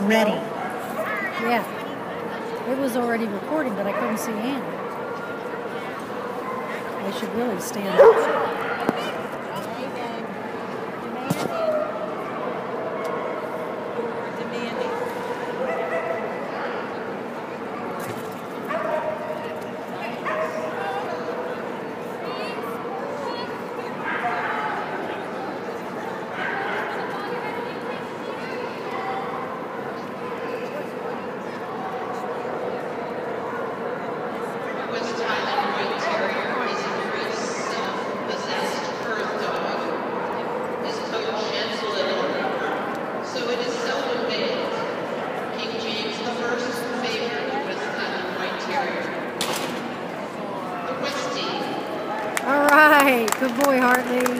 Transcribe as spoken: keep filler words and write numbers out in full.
ready. Yeah. It was already recording, but I couldn't see Ann. I should really stand up. All right, good boy, Hartley.